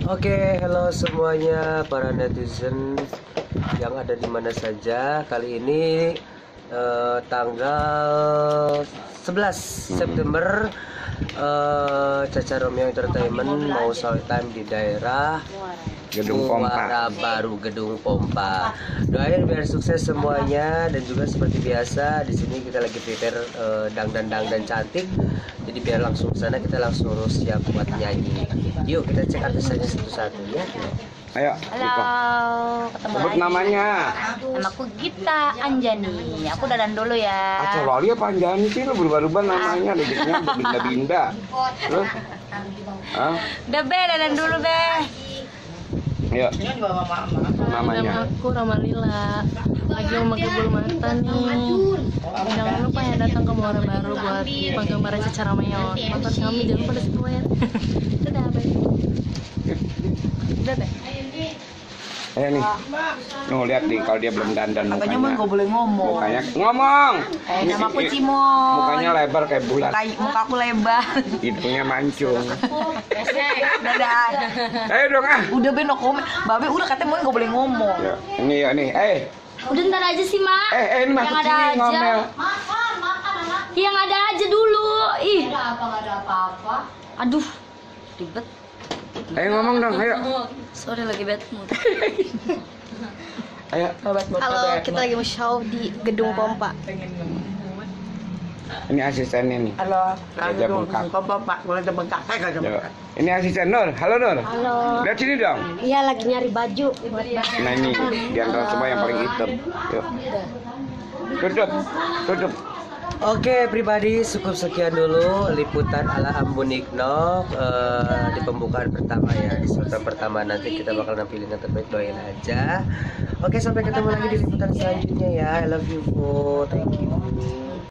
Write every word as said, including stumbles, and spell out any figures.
Oke, halo semuanya para netizen yang ada di mana saja. Kali ini eh, tanggal sebelas September, eh, Caca Romeo Entertainment mau show time di daerah Gedung Pompa. Muara Baru, Gedung Pompa. Doain biar sukses semuanya, dan juga seperti biasa di sini kita lagi prepare eh, dangdan-dangdan cantik. Jadi biar langsung ke sana kita langsung siap buat nyanyi. Yuk kita cek artisnya satu-satu ya. Ayo, Halo, Gita. ketemu Sebut lagi. namanya. Namaku Gita Anjani. Aku dadan dulu ya. Aceh Loli apa Anjani sih? Lu berubah-ubah namanya. Dedeknya berbinda-binda. Terus? Hah? Udah be, dadan dulu be. Ayo. Namanya. Nama aku Ramalila. Lagi mau pakai bulu mata nih. Jangan lupa ya datang ke Muara Baru buat penggemar Caca Romeo. Nonton kami jangan lupa di situ ya. Dadah, Be. Udah deh. Ayo nih. Nuh lihat nih kalau dia belum dandan Katanya mukanya. mah nggak boleh ngomong. Mukanya ngomong. Eh, nama aku I- Cimol. Mukanya lebar kayak bulan. Muka, muka aku lebar. Hidungnya mancung. Dadah. Ayo dong ah. Udah be no komen. Babe udah katanya mau nggak boleh ngomong. Ya, ini ya nih. Eh, Udah ntar aja sih, Mak. eh, eh ini masuk Yang ada sini aja. ngomel. Yang ada aja dulu. Ih. Aduh. Ribet. Ayo ngomong dong, ayo. Sorry lagi bad mood. Ayo. Halo, kita lagi mau show di Gedung Pompa. Ini asistennya nih. Halo. Dia bengkak. Kompa Pak, boleh bengkak. Saya kagak Yo. bengkak. Ini asisten Nur. Halo Nur. Halo. Lihat sini dong. Iya, lagi nyari baju buat Nah ini di antara semua yang paling hitam. Yuk. Tutup. Tutup. Oke pribadi, cukup sekian dulu liputan ala Ambon Iknok eh, di pembukaan pertama ya, di slot pertama. Nanti kita bakal nampilin yang terbaik, doain aja. Oke, sampai ketemu lagi di liputan selanjutnya ya. I love you, thank you.